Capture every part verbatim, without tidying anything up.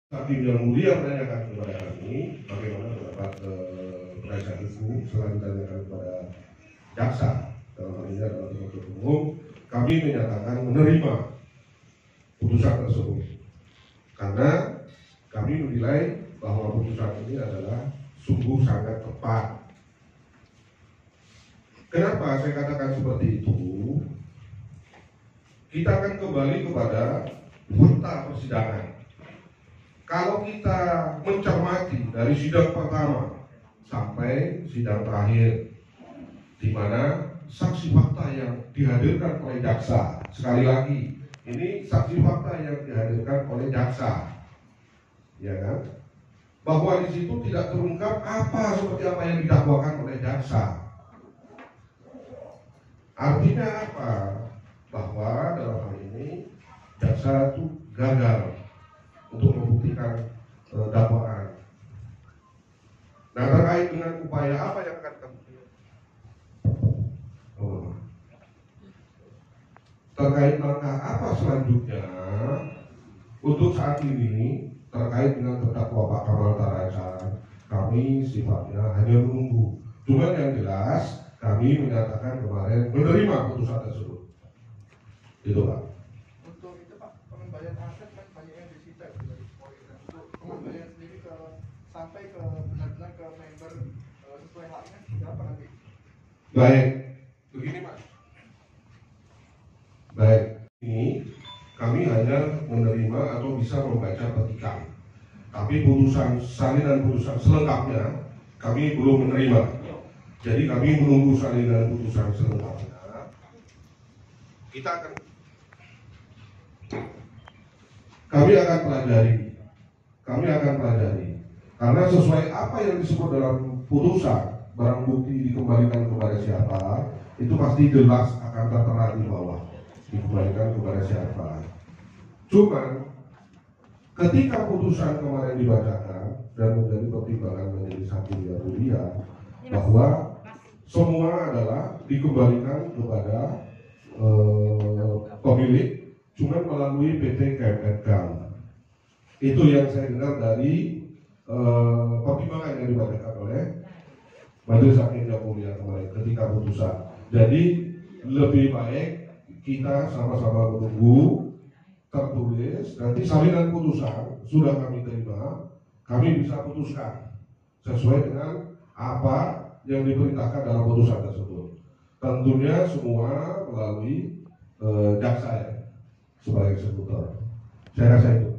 Hakim yang mulia menanyakan kepada kami bagaimana pendapat eh, penasihat hukum setelah ditanyakan kepada jaksa, dalam hal ini adalah penuntut umum, kami menyatakan menerima putusan tersebut karena kami menilai bahwa putusan ini adalah sungguh sangat tepat. Kenapa saya katakan seperti itu? Kita akan kembali kepada fakta persidangan. Kalau kita mencermati dari sidang pertama sampai sidang terakhir, di mana saksi fakta yang dihadirkan oleh jaksa, sekali lagi, ini saksi fakta yang dihadirkan oleh jaksa, ya kan? Bahwa di situ tidak terungkap apa seperti apa yang didakwakan oleh jaksa. Artinya apa? Bahwa dalam hal ini jaksa itu gagal untuk membuktikan uh, dakwaan. Nah, terkait dengan upaya apa yang akan kami oh. terkait langkah apa selanjutnya untuk saat ini terkait dengan terdakwa Pak Kamal Taracan, kami sifatnya hanya menunggu. Cuma yang jelas kami menyatakan kemarin menerima putusan tersebut. Itu Pak. Untuk itu Pak, pengembalian aset kan banyak yang disita dari Polri. Untuk pengembalian sendiri ke sampai ke benar-benar ke member uh, sesuai haknya berapa nanti? Baik, begini Pak. Baik, ini kami hanya menerima atau bisa membaca petikan. Tapi putusan salinan putusan selengkapnya kami belum menerima. Jadi kami menunggu salinan putusan selengkapnya. Kita akan kami akan pelajari. Kami akan pelajari. Karena sesuai apa yang disebut dalam putusan, barang bukti dikembalikan kepada siapa, itu pasti jelas akan tertera di bawah. Dikembalikan kepada siapa. Cuman ketika putusan kemarin dibacakan dan menjadi pertimbangan majelis hakim yang mulia bahwa semua adalah dikembalikan kepada eh, pemilik, cuman melalui P T K M N K A M. Itu yang saya dengar dari eh, pertimbangan yang dibacakan oleh majelis hakim yang mulia kemarin ketika putusan. Jadi lebih baik kita sama-sama menunggu tertulis, nanti salinan putusan sudah kami terima, kami bisa putuskan sesuai dengan apa yang diperintahkan dalam putusan tersebut. Tentunya semua melalui eh, jaksa ya, sebagai eksekutor. Saya rasa itu.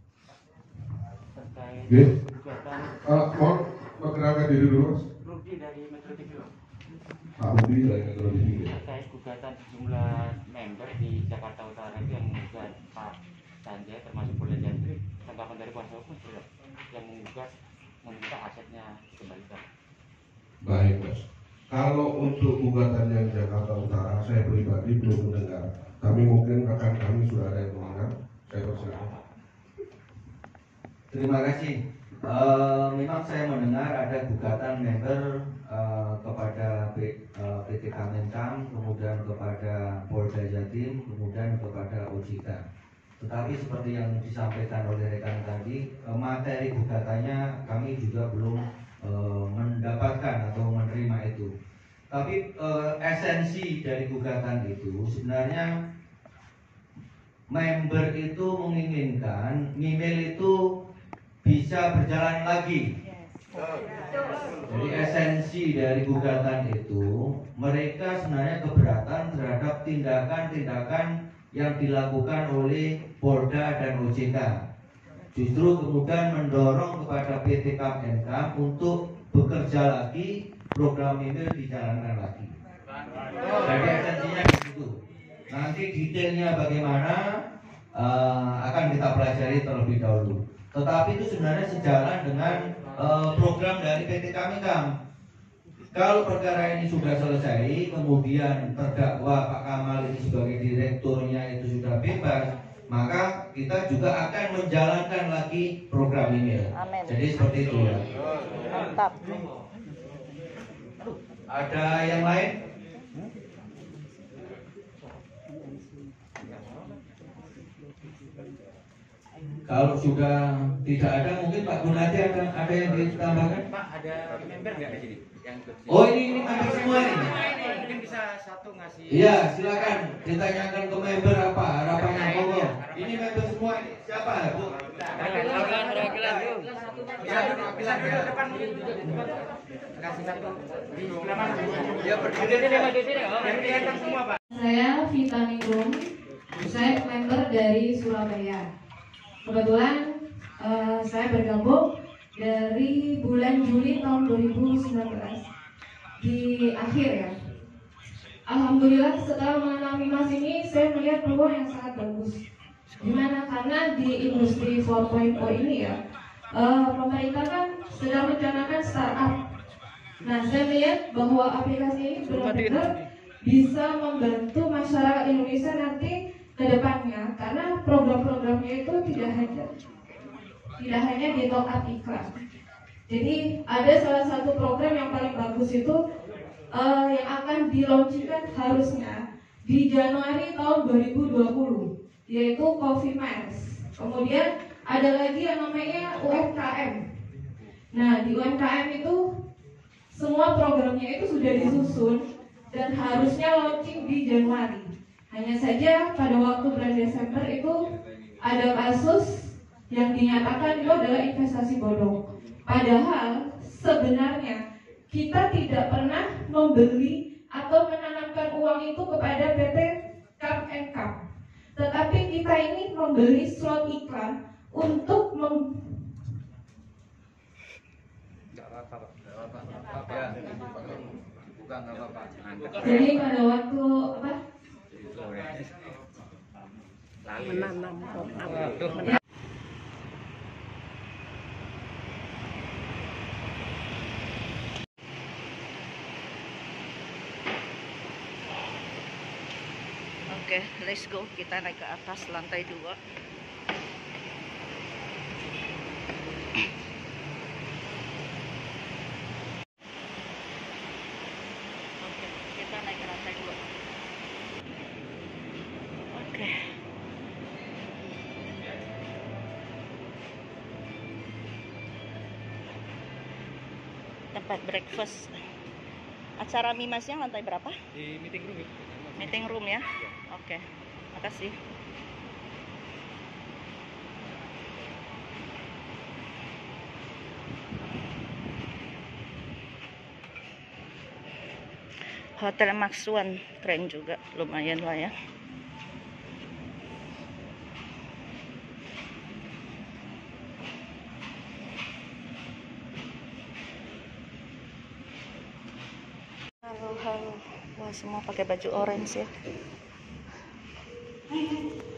Oke. Uh, mohon perkenalkan diri dulu, Mas. Rudi dari Metro T V. Pak Rudi dari Metro T V. Terkait gugatan sejumlah member di Jakarta Utara itu yang menggugat Pak Sanjay termasuk Polda Jatim, tanggapan dari kuasa hukum sudah yang menggugat meminta asetnya dikembalikan. Baik, Mas. Kalau untuk gugatan yang Jakarta Utara, saya pribadi belum mendengar. Kami mungkin akan kami sudah ada yang mendengar. Saya persilakan. Terima kasih. Uh, memang saya mendengar ada gugatan member uh, kepada P, uh, P T Kemenkam, kemudian kepada Polda Jatim, kemudian kepada O J K. Tetapi seperti yang disampaikan oleh rekan tadi, uh, materi gugatannya kami juga belum uh, mendapatkan atau menerima itu. Tapi uh, esensi dari gugatan itu sebenarnya member itu menginginkan Mimel itu bisa berjalan lagi. Jadi esensi dari gugatan itu, mereka sebenarnya keberatan terhadap tindakan-tindakan yang dilakukan oleh Polda dan O J K. Justru kemudian mendorong kepada P T Kemenkam untuk bekerja lagi, program ini dijalankan lagi. Jadi esensinya di situ. Nanti detailnya bagaimana uh, akan kita pelajari terlebih dahulu. Tetapi itu sebenarnya sejalan dengan uh, program dari P T Kemenkam. Kalau perkara ini sudah selesai, kemudian terdakwa Pak Kamal ini sebagai direkturnya itu sudah bebas, maka kita juga akan menjalankan lagi program ini. Amin. Jadi seperti itu ya. Mantap. Ada yang lain? Kalau sudah tidak ada, mungkin Pak Gunadi ada ada yang ditambahkan? Pak, ada member nggak di sini? Yang ikut sini? Oh ini ini member semua ini. Mungkin bisa satu ngasih. Iya, silakan ditanyakan ke member apa harapannya monggo. Ini member semua ini. Siapa, Bu? Perwakilan, perwakilan. Bisa, bisa ke depan. Kasih satu di sebelah mana? Ya berdiri di sini. Yang kelihatan semua, Pak. Saya Vita Ningrum, saya member dari Surabaya. Kebetulan uh, saya bergabung dari bulan Juli tahun dua ribu sembilan belas di akhir ya. Alhamdulillah setelah mengenal Mimas ini saya melihat peluang yang sangat bagus. Gimana? Karena di industri empat titik nol ini ya, uh, pemerintah kan sedang mencanangkan startup. Nah, saya melihat bahwa aplikasi ini benar-benar bisa membantu masyarakat Indonesia nanti ke depannya, karena program-programnya itu tidak hanya tidak hanya di top up iklan. Jadi ada salah satu program yang paling bagus itu uh, yang akan dilaunchingkan harusnya di Januari tahun dua ribu dua puluh, yaitu Coffee Miles. Kemudian ada lagi yang namanya U M K M. Nah, di U M K M itu semua programnya itu sudah disusun dan harusnya launching di Januari. Hanya saja pada waktu bulan Desember itu ada kasus yang dinyatakan itu adalah investasi bodong. Padahal sebenarnya kita tidak pernah membeli atau menanamkan uang itu kepada P T Cup and Cup. Tetapi kita ini membeli slot iklan untuk mem Jadi pada waktu apa? Menanam Oke, let's go. Kita naik ke atas lantai dua. Oke, kita naik ke lantai dua. Oke. Tempat breakfast. Acara Mimasnya lantai berapa? Di meeting room. Meeting room ya? Oke, makasih. Hotel Max One keren juga, lumayan lah ya. Halo, halo. Wah, semua pakai baju orange ya.